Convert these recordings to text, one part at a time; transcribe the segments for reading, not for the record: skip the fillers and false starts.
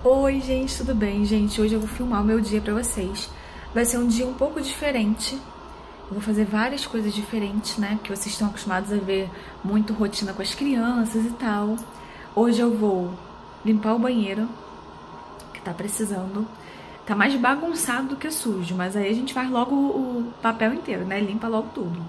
Oi, gente, tudo bem? Gente, hoje eu vou filmar o meu dia pra vocês. Vai ser um dia um pouco diferente. Eu vou fazer várias coisas diferentes, né? Porque vocês estão acostumados a ver muito rotina com as crianças e tal. Hoje eu vou limpar o banheiro, que tá precisando. Tá mais bagunçado do que sujo, mas aí a gente faz logo o papel inteiro, né? Limpa logo tudo.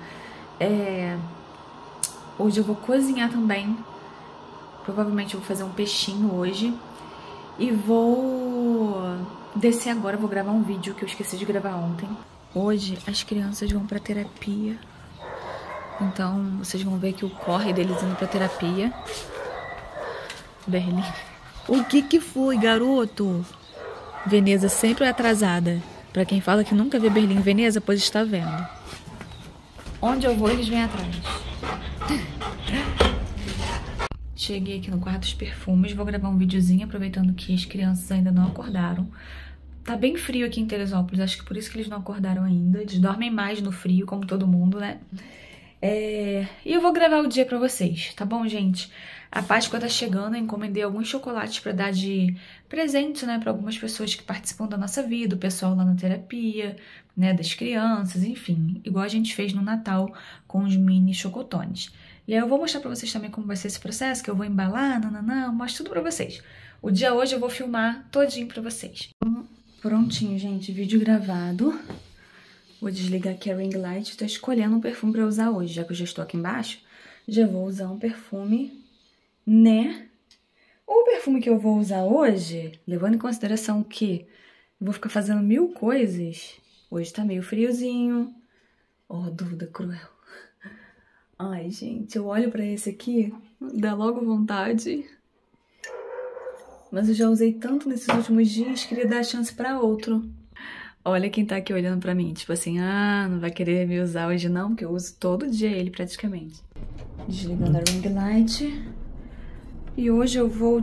Hoje eu vou cozinhar também. Provavelmente eu vou fazer um peixinho hoje. E vou descer agora, vou gravar um vídeo que eu esqueci de gravar ontem. Hoje as crianças vão pra terapia. Então vocês vão ver aqui o corre deles indo pra terapia. Berlim. O que foi, garoto? Veneza sempre atrasada. Pra quem fala que nunca vê Berlim em Veneza, pois está vendo. Onde eu vou, eles vêm atrás. Cheguei aqui no quarto dos perfumes, vou gravar um videozinho aproveitando que as crianças ainda não acordaram. Tá bem frio aqui em Teresópolis, acho que por isso que eles não acordaram ainda. Eles dormem mais no frio, como todo mundo, né? E eu vou gravar o dia pra vocês, tá bom, gente? A Páscoa tá chegando, eu encomendei alguns chocolates pra dar de presente, né? Pra algumas pessoas que participam da nossa vida, o pessoal lá na terapia, né? Das crianças, enfim. Igual a gente fez no Natal com os mini chocotones. E aí eu vou mostrar pra vocês também como vai ser esse processo, que eu vou embalar, nananã, eu mostro tudo pra vocês. O dia hoje eu vou filmar todinho pra vocês. Prontinho, gente, vídeo gravado. Vou desligar aqui a ring light. Tô escolhendo um perfume pra usar hoje, já que eu já estou aqui embaixo. Já vou usar um perfume, né? O perfume que eu vou usar hoje, levando em consideração que eu vou ficar fazendo 1000 coisas. Hoje tá meio friozinho. Oh, dúvida cruel. Ai, gente, eu olho pra esse aqui, dá logo vontade. Mas eu já usei tanto nesses últimos dias, queria dar a chance pra outro. Olha quem tá aqui olhando pra mim, tipo assim, não vai querer me usar hoje não, porque eu uso todo dia ele praticamente. Desligando a ring light. E hoje eu vou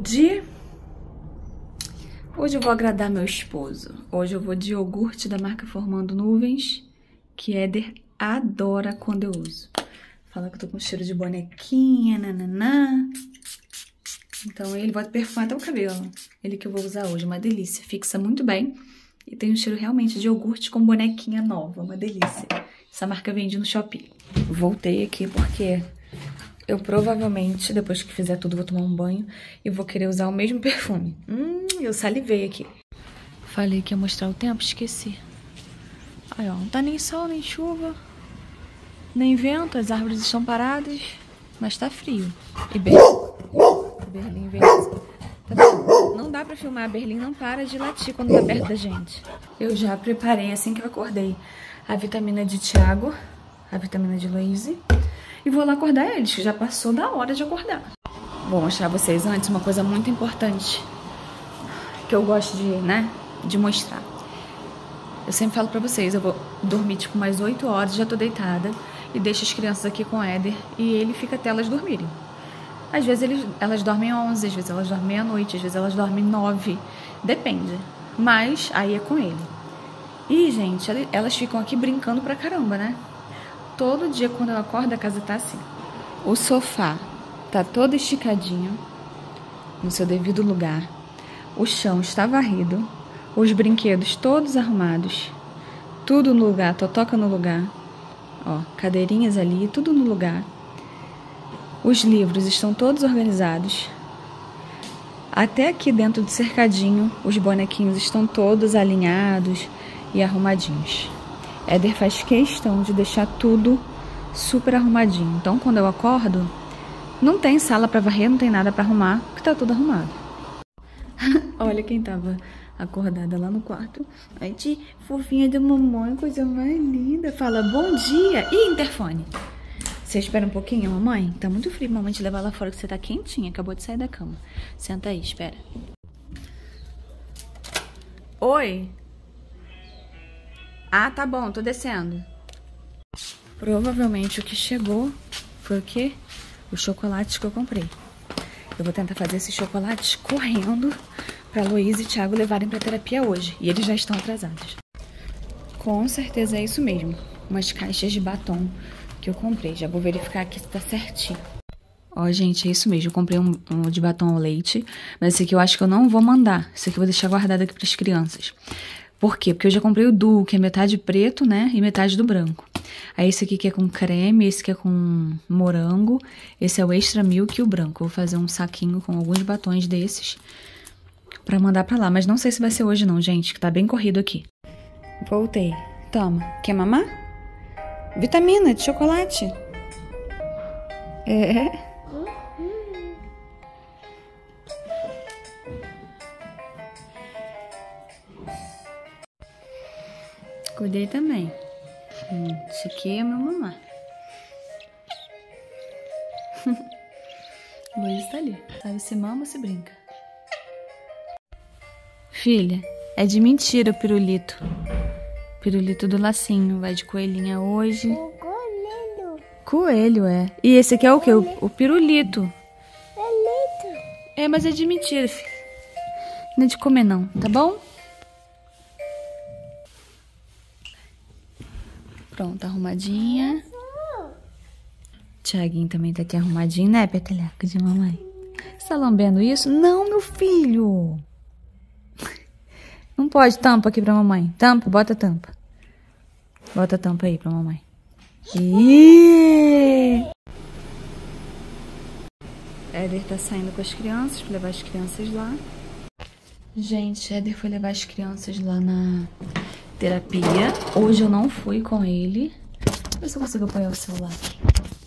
agradar meu esposo. Hoje eu vou de iogurte da marca Formando Nuvens, que Éder adora quando eu uso. Fala que eu tô com cheiro de bonequinha, nananá. Então ele vai perfumar até o cabelo. Ele que eu vou usar hoje, uma delícia. Fixa muito bem. E tem um cheiro realmente de iogurte com bonequinha nova, uma delícia. Essa marca vende no Shopee. Voltei aqui porque eu provavelmente, depois que fizer tudo, vou tomar um banho e vou querer usar o mesmo perfume. Eu salivei aqui. Falei que ia mostrar o tempo, esqueci. Aí, ó, não tá nem sol, nem chuva. Nem vento, as árvores estão paradas, mas tá frio. E Berlim vem assim. Tá vendo? Não dá pra filmar, Berlim não para de latir quando tá perto da gente. Eu já preparei, assim que eu acordei, a vitamina de Thiago, a vitamina de Lazy, e vou lá acordar eles, que já passou da hora de acordar. Vou mostrar a vocês antes uma coisa muito importante, que eu gosto de mostrar. Eu sempre falo pra vocês, eu vou dormir tipo mais 8 horas, já tô deitada, e deixo as crianças aqui com o Éder, e ele fica até elas dormirem. Às vezes elas dormem 11, às vezes elas dormem meia-noite, às vezes elas dormem 9, depende. Mas aí é com ele. E, gente, elas ficam aqui brincando pra caramba, né? Todo dia quando eu acordo a casa tá assim. O sofá tá todo esticadinho, no seu devido lugar. O chão está varrido. Os brinquedos todos arrumados. Tudo no lugar, totoca no lugar. Ó, cadeirinhas ali, tudo no lugar. Os livros estão todos organizados. Até aqui dentro do cercadinho, os bonequinhos estão todos alinhados e arrumadinhos. Éder faz questão de deixar tudo super arrumadinho. Então, quando eu acordo, não tem sala pra varrer, não tem nada pra arrumar, porque tá tudo arrumado. Olha quem tava acordada lá no quarto. Ai, de fofinha da mamãe, coisa mais linda. Fala, bom dia. Ih, interfone. Você espera um pouquinho, mamãe? Tá muito frio, mamãe te levar lá fora que você tá quentinha. Acabou de sair da cama. Senta aí, espera. Oi? Ah, tá bom, tô descendo. Provavelmente o que chegou foi o quê? Os chocolates que eu comprei. Eu vou tentar fazer esses chocolates correndo pra Luiz e Thiago levarem pra terapia hoje. E eles já estão atrasados. Com certeza é isso mesmo. Umas caixas de batom que eu comprei. Já vou verificar aqui se tá certinho. Ó, gente, é isso mesmo. Eu comprei um de batom ao leite, mas esse aqui eu acho que eu não vou mandar. Esse aqui eu vou deixar guardado aqui pras crianças. Por quê? Porque eu já comprei o duo, que é metade preto, né? E metade do branco. Aí esse aqui que é com creme, esse que é com morango. Esse é o extra milk e o branco. Eu vou fazer um saquinho com alguns batons desses pra mandar pra lá. Mas não sei se vai ser hoje não, gente, que tá bem corrido aqui. Voltei. Toma. Quer mamar? Vitamina de chocolate. É. Cuidei também. Esse aqui é meu mamá. Luiz tá ali. Sabe se mama ou se brinca? Filha, é de mentira o pirulito. Pirulito do lacinho. Vai de coelhinha hoje. Coelho. Coelho, é. E esse aqui é o quê? O pirulito. Pirulito. É, mas é de mentira, filha. Não é de comer não, tá bom? Pronto, arrumadinha. Tiaguinho também tá aqui arrumadinho, né, peteleco de mamãe? Você tá lambendo isso? Não, meu filho! Não pode, tampa aqui pra mamãe. Tampa, bota a tampa. Bota a tampa aí pra mamãe. Éder tá saindo com as crianças, pra levar as crianças lá. Gente, Éder foi levar as crianças lá na terapia. Hoje eu não fui com ele. Deixa eu ver se eu consigo apoiar o celular aqui.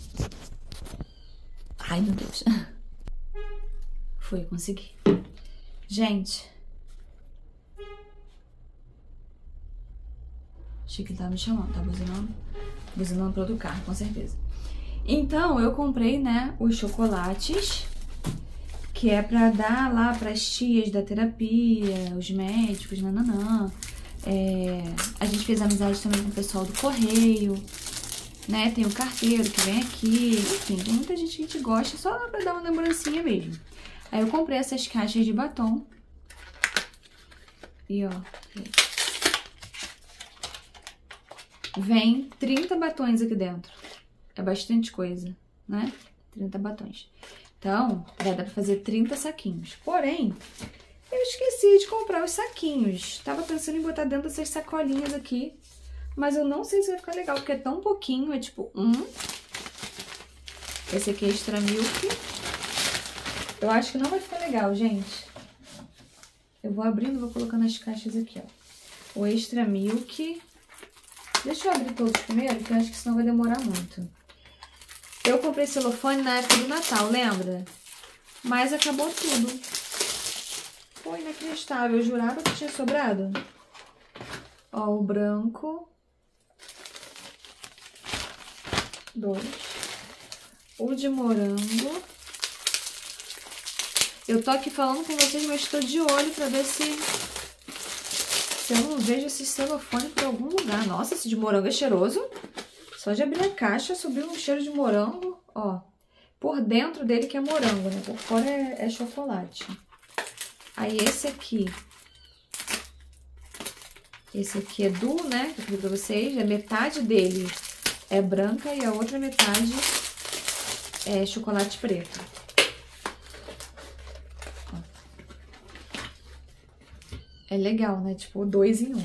Ai, meu Deus. Fui, consegui. Gente. Achei que ele tava me chamando, tá buzinando? Buzinando pro outro carro, com certeza. Então, eu comprei, né, os chocolates, que é pra dar lá pras tias da terapia, os médicos, nananã. A gente fez amizade também com o pessoal do correio, né? Tem o carteiro que vem aqui, enfim, tem muita gente que a gente gosta, só pra dar uma lembrancinha mesmo. Aí eu comprei essas caixas de batom. E ó, vem 30 batons aqui dentro. É bastante coisa, né? 30 batons. Então, vai dar pra fazer 30 saquinhos. Porém, eu esqueci de comprar os saquinhos. Tava pensando em botar dentro dessas sacolinhas aqui. Mas eu não sei se vai ficar legal, porque é tão pouquinho. É tipo Esse aqui é extra milk. Eu acho que não vai ficar legal, gente. Eu vou abrindo e vou colocando as caixas aqui, ó. O extra milk. Deixa eu abrir todos primeiro, porque eu acho que senão vai demorar muito. Eu comprei celofane na época do Natal, lembra? Mas acabou tudo. Foi inacreditável. Eu jurava que tinha sobrado. Ó, o branco. 2. O de morango. Eu tô aqui falando com vocês, mas tô de olho pra ver se eu não vejo esse celofane por algum lugar. Nossa, esse de morango é cheiroso. Só de abrir a caixa, subiu um cheiro de morango. Ó, por dentro dele que é morango, né? Por fora é chocolate. Aí esse aqui é duo, né? Que eu falei pra vocês. A metade dele é branca e a outra metade é chocolate preto. Ó. É legal, né? Tipo, 2 em 1.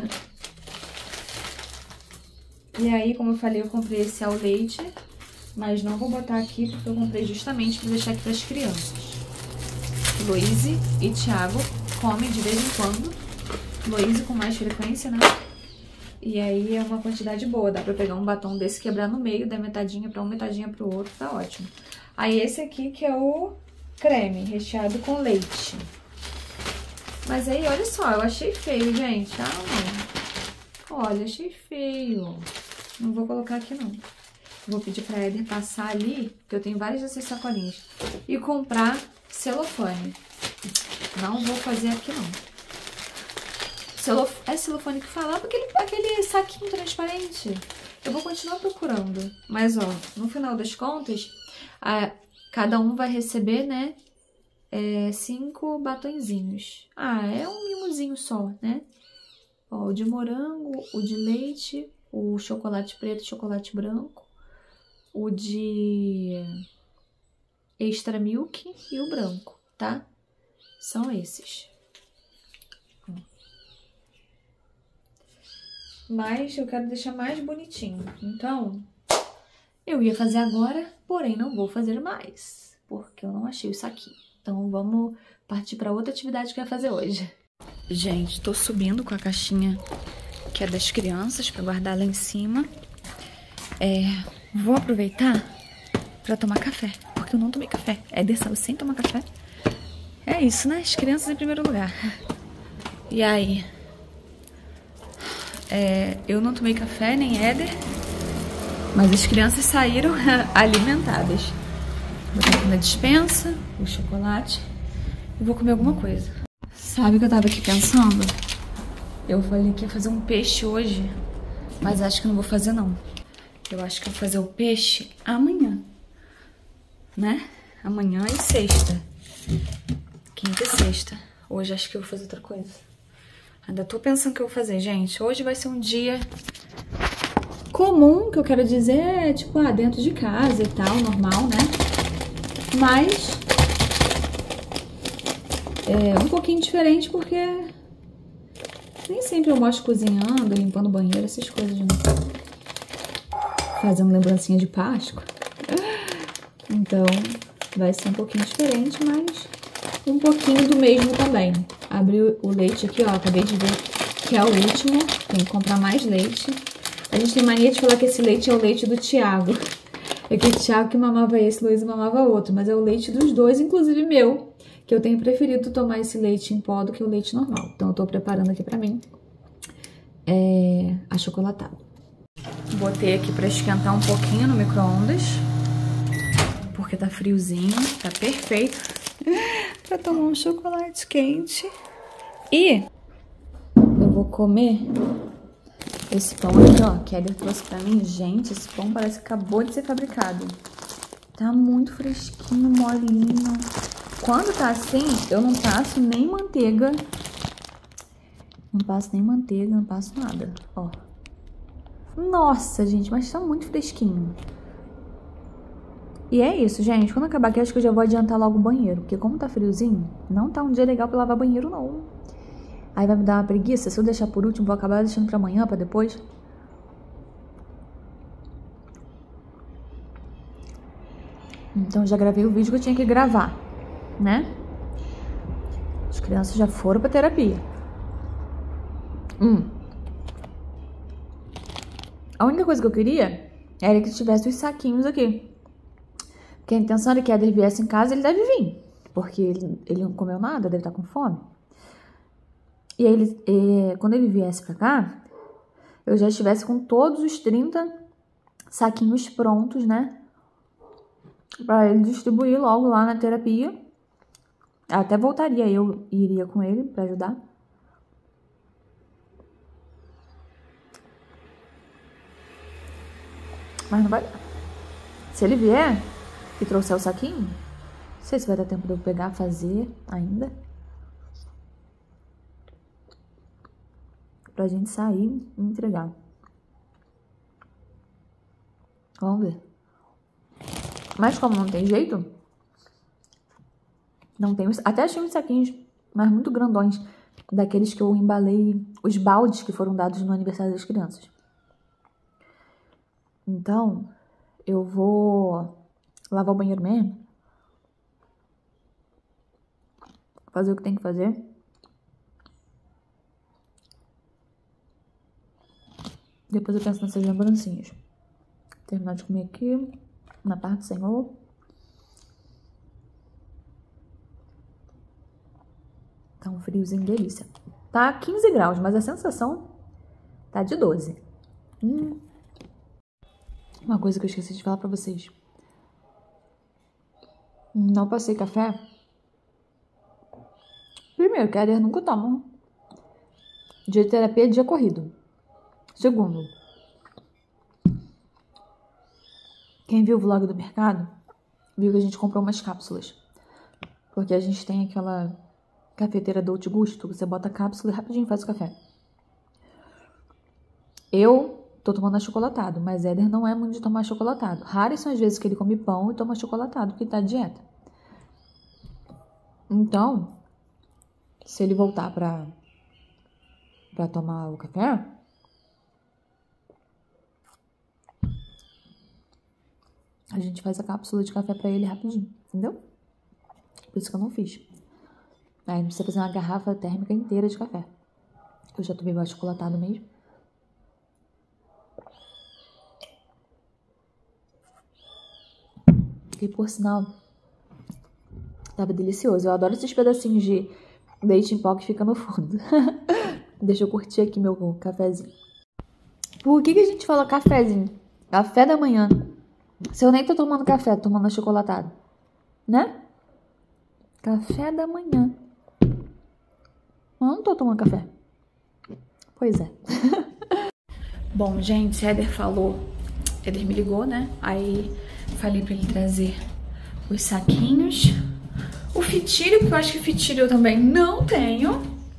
E aí, como eu falei, eu comprei esse ao leite, mas não vou botar aqui porque eu comprei justamente para deixar aqui para as crianças. Luíse e Thiago comem de vez em quando. Luíse com mais frequência, né? E aí é uma quantidade boa, dá pra pegar um batom desse, quebrar no meio, dar metadinha pra um, metadinha pro outro, tá ótimo. Aí esse aqui que é o creme, recheado com leite. Mas aí, olha só, eu achei feio, gente. Olha, achei feio. Não vou colocar aqui, não. Vou pedir pra Éder passar ali, porque eu tenho várias dessas sacolinhas, e comprar celofane. Não vou fazer aqui, não. É celofane que fala, porque aquele saquinho transparente. Eu vou continuar procurando. Mas, ó, no final das contas, cada um vai receber, né, 5 batonzinhos. É um mimozinho só, né? Ó, o de morango, o de leite, o chocolate preto e chocolate branco, o de extra milk e o branco, tá? São esses. Mas eu quero deixar mais bonitinho. Então, eu ia fazer agora, porém não vou fazer mais, porque eu não achei o saquinho. Então, vamos partir para outra atividade que eu ia fazer hoje. Gente, tô subindo com a caixinha que é das crianças para guardar lá em cima. Vou aproveitar para tomar café, porque eu não tomei café. Éder saiu sem tomar café. É isso, né? As crianças em primeiro lugar. E aí? Eu não tomei café, nem Éder, mas as crianças saíram alimentadas. Vou botar aqui na despensa o chocolate e vou comer alguma coisa. Sabe o que eu tava aqui pensando? Eu falei que ia fazer um peixe hoje, mas acho que não vou fazer não. Eu acho que eu vou fazer o peixe amanhã, né? Amanhã e sexta. Quinta e sexta. Hoje acho que eu vou fazer outra coisa. Ainda tô pensando o que eu vou fazer, gente. Hoje vai ser um dia comum, que eu quero dizer, tipo, dentro de casa e tal, normal, né? Mas é um pouquinho diferente porque nem sempre eu mostro cozinhando, limpando o banheiro, essas coisas, né? Fazendo lembrancinha de Páscoa. Então, vai ser um pouquinho diferente, mas um pouquinho do mesmo também. Abri o leite aqui, ó, acabei de ver que é o último, tem que comprar mais leite. A gente tem mania de falar que esse leite é o leite do Thiago. É que o Thiago que mamava esse, Luísa mamava outro, mas é o leite dos dois, inclusive meu, que eu tenho preferido tomar esse leite em pó do que o leite normal. Então eu tô preparando aqui pra mim achocolatado. Botei aqui pra esquentar um pouquinho no micro-ondas, porque tá friozinho, tá perfeito pra tomar um chocolate quente. E eu vou comer esse pão aqui, ó, que a Éder trouxe pra mim. Gente, esse pão parece que acabou de ser fabricado. Tá muito fresquinho, molinho. Quando tá assim, eu não passo nem manteiga. Não passo nem manteiga, não passo nada, ó. Nossa, gente, mas tá muito fresquinho. E é isso, gente. Quando acabar aqui, acho que eu já vou adiantar logo o banheiro. Porque como tá friozinho, não tá um dia legal pra lavar banheiro, não. Aí vai me dar uma preguiça. Se eu deixar por último, vou acabar deixando pra amanhã, pra depois. Então, já gravei o vídeo que eu tinha que gravar, né? As crianças já foram pra terapia. A única coisa que eu queria era que tivesse os saquinhos aqui. Porque a intenção era que a Éder viesse em casa, ele deve vir. Porque ele não comeu nada, deve estar com fome. E aí, quando ele viesse pra cá, eu já estivesse com todos os 30 saquinhos prontos, né? Pra ele distribuir logo lá na terapia. Até voltaria, eu iria com ele pra ajudar. Mas não vai dar. Se ele vier e trouxer o saquinho, não sei se vai dar tempo de eu pegar, fazer ainda. Pra gente sair e entregar. Vamos ver. Mas como não tem jeito, não tem. Até achei uns saquinhos, mas muito grandões, daqueles que eu embalei, os baldes que foram dados no aniversário das crianças. Então, eu vou lavar o banheiro mesmo. Fazer o que tem que fazer. Depois eu penso nessas lembrancinhas. Terminar de comer aqui, na parte do Senhor. Tá um friozinho delícia. Tá 15 graus, mas a sensação tá de 12. Uma coisa que eu esqueci de falar pra vocês. Não passei café. Primeiro, que a Éder nunca toma. Dia de terapia é dia corrido. Segundo, quem viu o vlog do mercado, viu que a gente comprou umas cápsulas. Porque a gente tem aquela cafeteira Dolce Gusto, você bota a cápsula e rapidinho faz o café. Eu tô tomando achocolatado, mas Éder não é muito de tomar achocolatado. Raras são as vezes que ele come pão e toma achocolatado, porque tá de dieta. Então, se ele voltar pra tomar o café, a gente faz a cápsula de café pra ele rapidinho, entendeu? Por isso que eu não fiz. Aí não precisa fazer uma garrafa térmica inteira de café. Eu já tomei mais chocolatado mesmo. E por sinal, tava delicioso. Eu adoro esses pedacinhos de leite em pó que fica no fundo. Deixa eu curtir aqui meu cafezinho. Por que a gente fala cafezinho? Café da manhã. Se eu nem tô tomando café, tô tomando achocolatado. Né? Café da manhã. Eu não tô tomando café. Pois é. Bom, gente, Éder me ligou, né? Aí falei pra ele trazer os saquinhos. O fitilho, porque eu acho que fitilho eu também não tenho.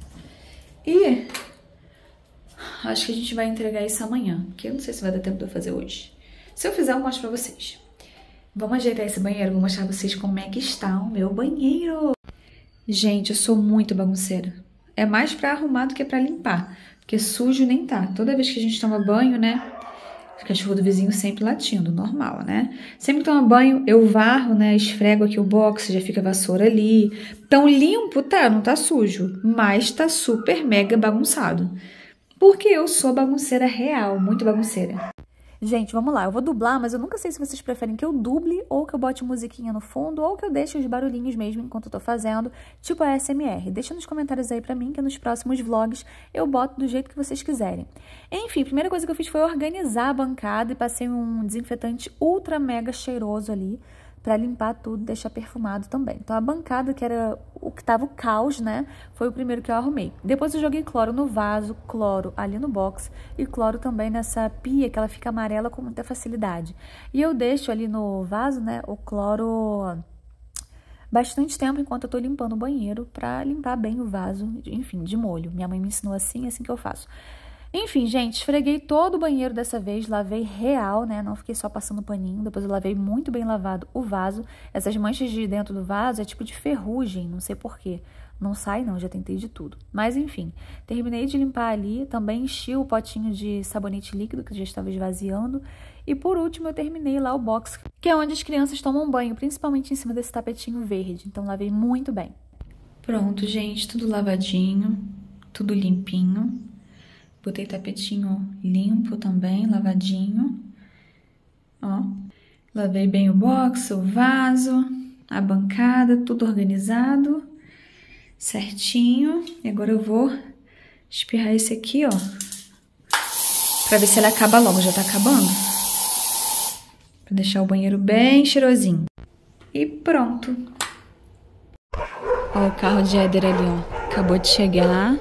E acho que a gente vai entregar isso amanhã, que eu não sei se vai dar tempo de eu fazer hoje. Se eu fizer, eu mostro pra vocês. Vamos ajeitar esse banheiro, vou mostrar pra vocês como é que está o meu banheiro. Gente, eu sou muito bagunceira. É mais pra arrumar do que pra limpar, porque sujo nem tá. Toda vez que a gente toma banho, né, o cachorro do vizinho sempre latindo, normal, né? Sempre que toma banho, eu varro, né, esfrego aqui o box, já fica a vassoura ali. Tão limpo, tá, não tá sujo, mas tá super mega bagunçado. Porque eu sou bagunceira real, muito bagunceira. Gente, vamos lá. Eu vou dublar, mas eu nunca sei se vocês preferem que eu duble ou que eu bote musiquinha no fundo ou que eu deixe os barulhinhos mesmo enquanto eu tô fazendo, tipo a ASMR. Deixa nos comentários aí pra mim que nos próximos vlogs eu boto do jeito que vocês quiserem. Enfim, a primeira coisa que eu fiz foi organizar a bancada e passei um desinfetante ultra mega cheiroso ali pra limpar tudo, deixar perfumado também. Então a bancada, que era o que tava o caos, né, foi o primeiro que eu arrumei. Depois eu joguei cloro no vaso, cloro ali no box e cloro também nessa pia, que ela fica amarela com muita facilidade. E eu deixo ali no vaso, né, o cloro bastante tempo enquanto eu tô limpando o banheiro pra limpar bem o vaso, enfim, de molho. Minha mãe me ensinou assim, é assim que eu faço. Enfim, gente, esfreguei todo o banheiro dessa vez, lavei real, né? Não fiquei só passando paninho. Depois eu lavei muito bem lavado o vaso. Essas manchas de dentro do vaso é tipo de ferrugem, não sei porquê. Não sai não, já tentei de tudo. Mas enfim, terminei de limpar ali. Também enchi o potinho de sabonete líquido, que já estava esvaziando. E por último eu terminei lá o box, que é onde as crianças tomam banho, principalmente em cima desse tapetinho verde. Então lavei muito bem. Pronto, gente, tudo lavadinho, tudo limpinho. Botei tapetinho limpo também, lavadinho. Ó, lavei bem o box, o vaso, a bancada, tudo organizado, certinho. E agora eu vou espirrar esse aqui, ó, pra ver se ele acaba logo. Já tá acabando. Pra deixar o banheiro bem cheirosinho. E pronto. Ó, o carro de Éder ali, ó, acabou de chegar.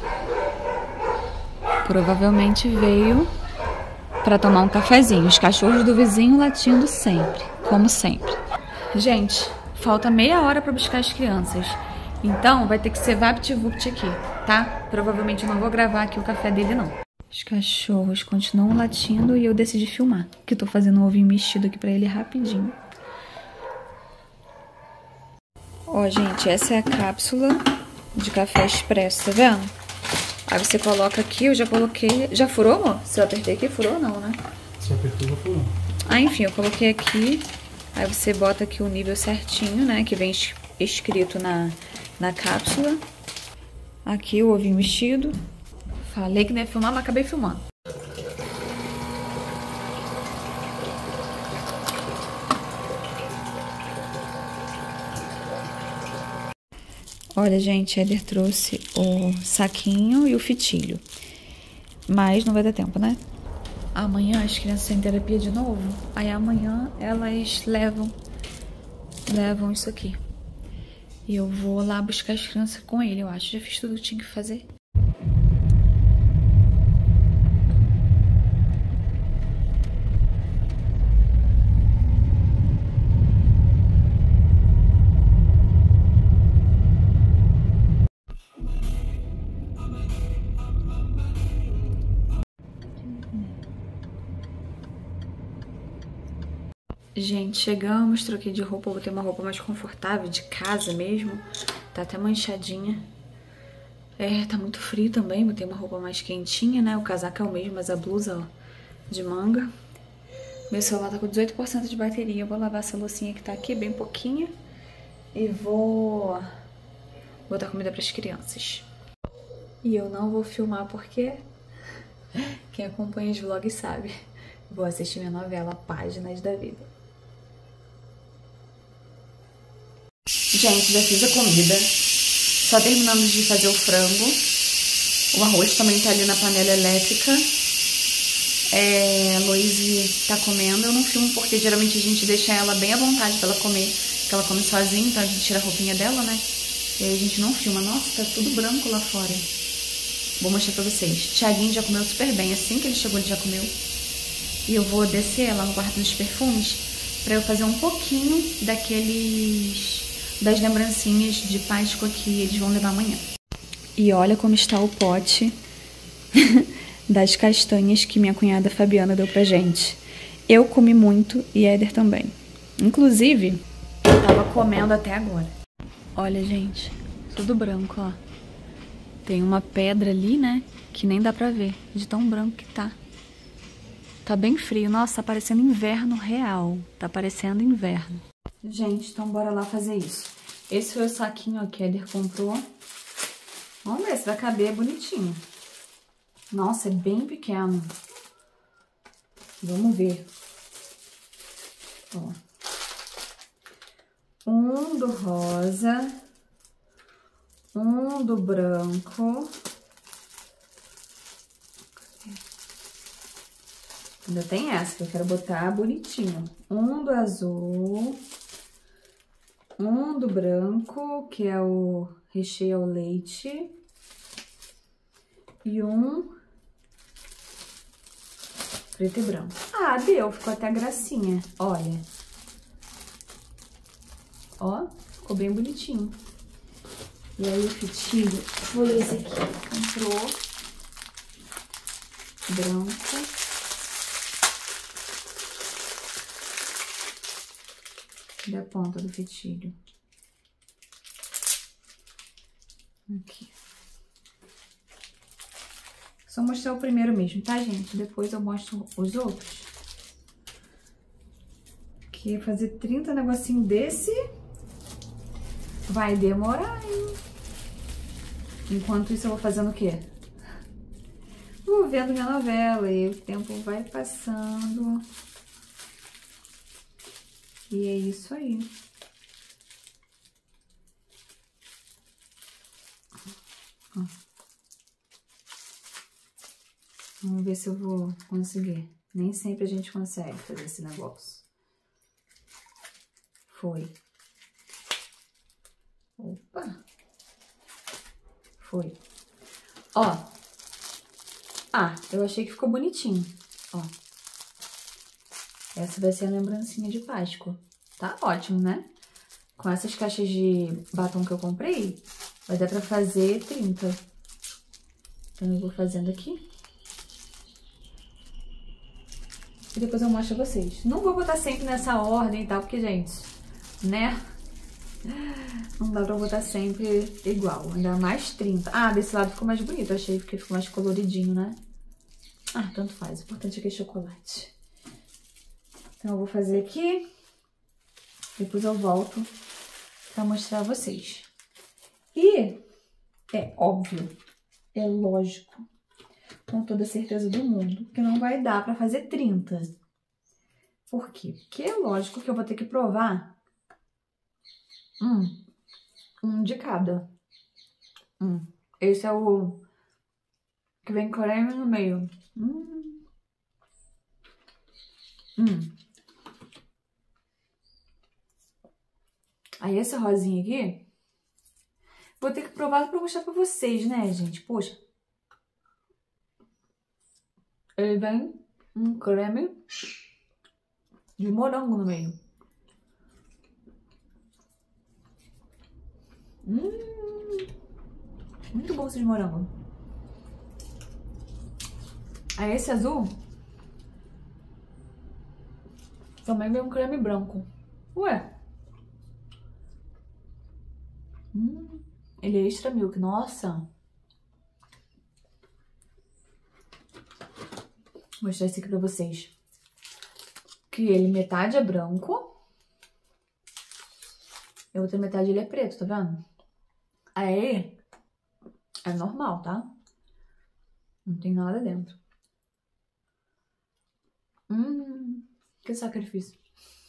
Provavelmente veio para tomar um cafezinho. Os cachorros do vizinho latindo sempre, como sempre. Gente, falta meia hora para buscar as crianças. Então, vai ter que ser VaptVupt aqui, tá? Provavelmente eu não vou gravar aqui o café dele, não. Os cachorros continuam latindo e eu decidi filmar. Que eu tô fazendo um ovinho mexido aqui para ele rapidinho. Ó, gente, essa é a cápsula de café expresso, tá vendo? Aí você coloca aqui, eu já coloquei... Já furou, amor? Se eu apertei aqui, furou ou não, né? Se apertou, já furou. Ah, enfim, eu coloquei aqui. Aí você bota aqui o nível certinho, né? Que vem escrito na cápsula. Aqui o ovinho mexido. Falei que não ia filmar, mas acabei filmando. Olha, gente, Éder trouxe o saquinho e o fitilho. Mas não vai dar tempo, né? Amanhã as crianças têm terapia de novo. Aí amanhã elas levam isso aqui. E eu vou lá buscar as crianças com ele, eu acho. Já fiz tudo o que tinha que fazer. Gente, chegamos, troquei de roupa, botei uma roupa mais confortável, de casa mesmo. Tá até manchadinha. Tá muito frio também, botei uma roupa mais quentinha, né? O casaco é o mesmo, mas a blusa, ó, de manga. Meu celular tá com 18% de bateria. Eu vou lavar essa loucinha que tá aqui, bem pouquinha. E vou botar comida pras crianças. E eu não vou filmar porque quem acompanha os vlogs sabe. Vou assistir minha novela Páginas da Vida. Gente, já fiz a comida. Só terminando de fazer o frango. O arroz também tá ali na panela elétrica. A Loise tá comendo. Eu não filmo porque geralmente a gente deixa ela bem à vontade pra ela comer. Porque ela come sozinha, então a gente tira a roupinha dela, né? E aí a gente não filma. Nossa, tá tudo branco lá fora. Vou mostrar pra vocês. Thiaguinho já comeu super bem. Assim que ele chegou, ele já comeu. E eu vou descer lá no quarto dos perfumes pra eu fazer um pouquinho das lembrancinhas de Páscoa que eles vão levar amanhã. E olha como está o pote das castanhas que minha cunhada Fabiana deu pra gente. Eu comi muito e Éder também. Inclusive, eu tava comendo até agora. Olha, gente, tudo branco, ó. Tem uma pedra ali, né, que nem dá pra ver, de tão branco que tá. Tá bem frio. Nossa, tá parecendo inverno real. Tá parecendo inverno. Gente, então bora lá fazer isso. Esse foi o saquinho, ó, que Éder comprou. Vamos ver se vai caber bonitinho. Nossa, é bem pequeno. Vamos ver. Ó. Um do rosa. Um do branco. Ainda tem essa que eu quero botar bonitinho. Um do azul. Um do branco, que é o recheio ao leite. E um preto e branco. Ah, deu. Ficou até gracinha. Olha. Ó, ficou bem bonitinho. E aí o fitilho foi esse aqui. Comprou. Branco. Da ponta do fitilho. Aqui. Só mostrar o primeiro mesmo, tá, gente? Depois eu mostro os outros. Que fazer 30 negocinho desse vai demorar, hein? Enquanto isso eu vou fazendo o quê? Vou vendo minha novela e o tempo vai passando. E é isso aí. Ó. Vamos ver se eu vou conseguir. Nem sempre a gente consegue fazer esse negócio. Foi. Opa. Foi. Ó. Ah, eu achei que ficou bonitinho. Ó. Essa vai ser a lembrancinha de Páscoa. Tá ótimo, né? Com essas caixas de batom que eu comprei, vai dar pra fazer 30. Então eu vou fazendo aqui. E depois eu mostro a vocês. Não vou botar sempre nessa ordem e tal, porque, gente, né? Não dá pra botar sempre igual. Ainda mais 30. Ah, desse lado ficou mais bonito. Achei que ficou mais coloridinho, né? Ah, tanto faz. O importante é que é chocolate. Então, eu vou fazer aqui, depois eu volto pra mostrar a vocês. E é óbvio, é lógico, com toda a certeza do mundo, que não vai dar pra fazer 30. Por quê? Porque é lógico que eu vou ter que provar um de cada. Esse é o que vem creme no meio. Aí essa rosinha aqui, vou ter que provar pra mostrar pra vocês, né, gente? Poxa. Ele vem um creme de morango no meio. Muito bom esse de morango. Aí esse azul Também veio um creme branco. Ué. Ele é extra milk. Nossa. Vou mostrar esse aqui pra vocês. Que ele metade é branco. E a outra metade ele é preto, tá vendo? Aí é normal, tá? Não tem nada dentro. Que sacrifício.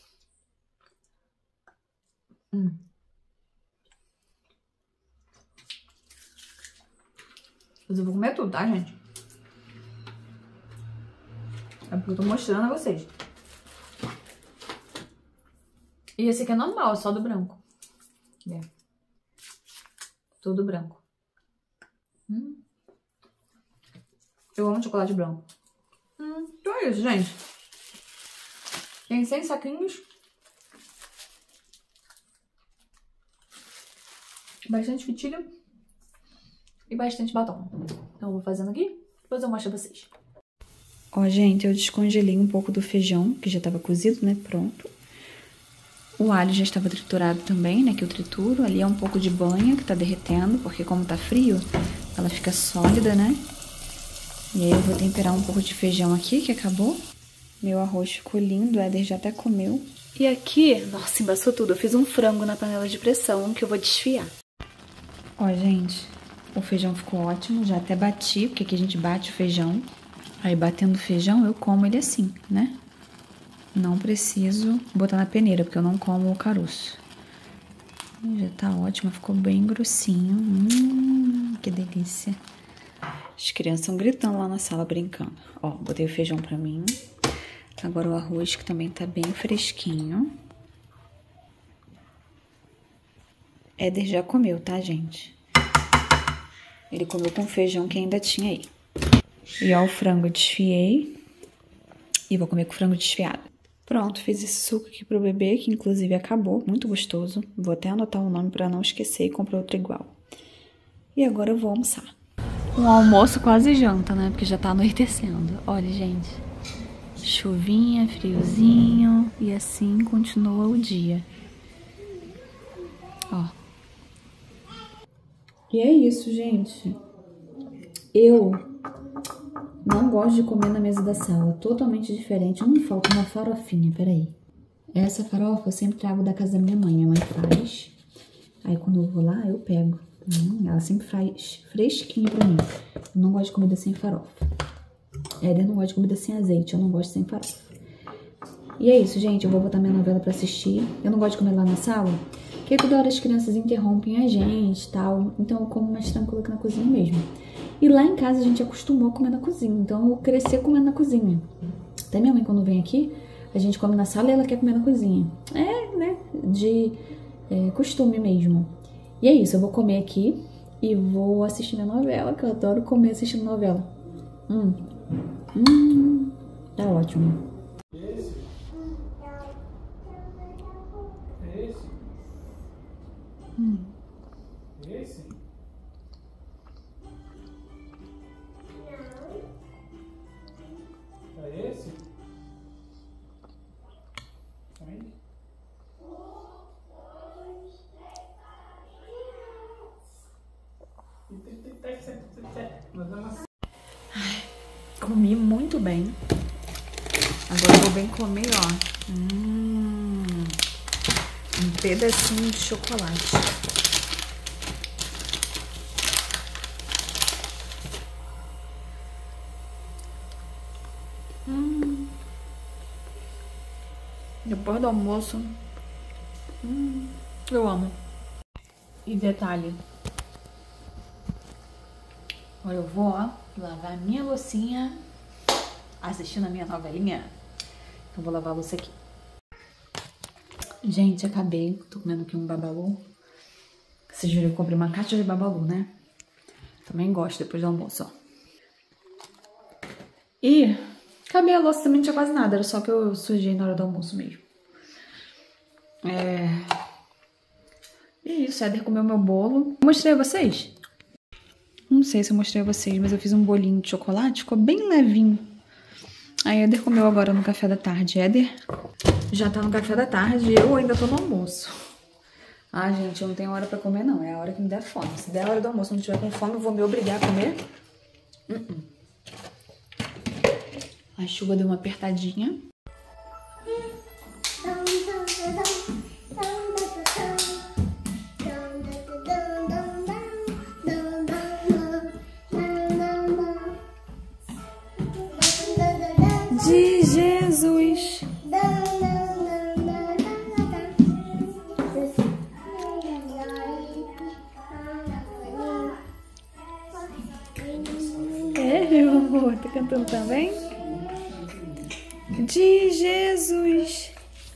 Mas eu vou comer tudo, tá, gente? É porque eu tô mostrando a vocês. E esse aqui é normal, é só do branco. É. Tudo branco. Eu amo chocolate branco. Então é isso, gente. Tem 100 saquinhos. Bastante fitilho. E bastante batom. Então eu vou fazendo aqui. Depois eu mostro pra vocês. Ó, gente, eu descongelei um pouco do feijão, que já tava cozido, né? Pronto. O alho já estava triturado também, né? Que eu trituro. Ali é um pouco de banha que tá derretendo, porque como tá frio, ela fica sólida, né? E aí eu vou temperar um pouco de feijão aqui, que acabou. Meu arroz ficou lindo, o Éder já até comeu. E aqui, nossa, embaçou tudo. Eu fiz um frango na panela de pressão que eu vou desfiar. Ó, gente, o feijão ficou ótimo. Já até bati, porque aqui a gente bate o feijão. Aí, batendo o feijão, eu como ele assim, né? Não preciso botar na peneira, porque eu não como o caroço. Já tá ótimo, ficou bem grossinho. Que delícia. As crianças estão gritando lá na sala, brincando. Ó, botei o feijão pra mim. Agora o arroz, que também tá bem fresquinho. Éder já comeu, tá, gente? Ele comeu com feijão que ainda tinha aí. E ó, o frango eu desfiei. E vou comer com frango desfiado. Pronto, fiz esse suco aqui pro bebê, que inclusive acabou. Muito gostoso. Vou até anotar o nome pra não esquecer e comprar outro igual. E agora eu vou almoçar. Um almoço quase janta, né? Porque já tá anoitecendo. Olha, gente. Chuvinha, friozinho. E assim continua o dia. Ó. E é isso, gente. Eu não gosto de comer na mesa da sala. Totalmente diferente. Falta uma farofinha, peraí. Essa farofa eu sempre trago da casa da minha mãe. Minha mãe faz. Aí quando eu vou lá, eu pego. Ela sempre faz fresquinha pra mim. Eu não gosto de comida sem farofa. Éder não gosta de comida sem azeite. Eu não gosto sem farofa. E é isso, gente. Eu vou botar minha novela pra assistir. Eu não gosto de comer lá na sala, porque toda hora as crianças interrompem a gente e tal. Então eu como mais tranquila que na cozinha mesmo. E lá em casa a gente acostumou a comer na cozinha. Então eu cresci comendo na cozinha. Até minha mãe, quando vem aqui, a gente come na sala e ela quer comer na cozinha. É, né? De costume mesmo. E é isso, eu vou comer aqui e vou assistir minha novela, que eu adoro comer assistindo novela. Tá ótimo. Esse? Esse? É esse? Aí. Comi muito bem. Agora eu vou bem comer, ó. Um pedacinho de chocolate. Depois do almoço. Eu amo. E detalhe. Agora eu vou, ó, lavar minha loucinha assistindo a minha novelinha. Eu vou lavar a louça aqui. Gente, acabei. Tô comendo aqui um babalu. Vocês viram que eu comprei uma caixa de babalu, né? Também gosto depois do almoço, ó. E acabei a louça, também não tinha quase nada. Era só que eu sujei na hora do almoço mesmo. E isso, Éder comeu meu bolo. Mostrei a vocês? Não sei se eu mostrei a vocês, mas eu fiz um bolinho de chocolate. Ficou bem levinho. A Éder comeu agora no café da tarde. Éder já tá no café da tarde e eu ainda tô no almoço. Ah, gente, eu não tenho hora pra comer, não. É a hora que me der fome. Se der a hora do almoço e não tiver com fome, eu vou me obrigar a comer. A chuva deu uma apertadinha. De Jesus. É, meu amor, tá cantando também? De Jesus.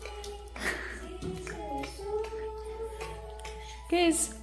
Que isso?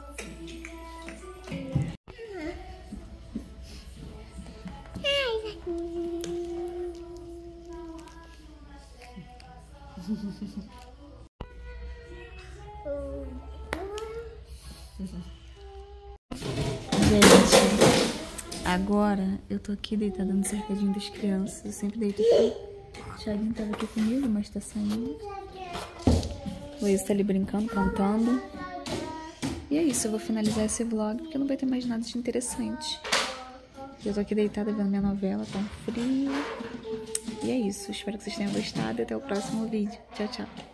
Gente, agora eu tô aqui deitada no cercadinho das crianças. Eu sempre deito aqui. O Thiaguinho tava aqui comigo, mas tá saindo. O Luiz tá ali brincando, cantando. E é isso, eu vou finalizar esse vlog porque não vai ter mais nada de interessante. Eu tô aqui deitada vendo minha novela, tá um frio. E é isso, espero que vocês tenham gostado e até o próximo vídeo. Tchau, tchau.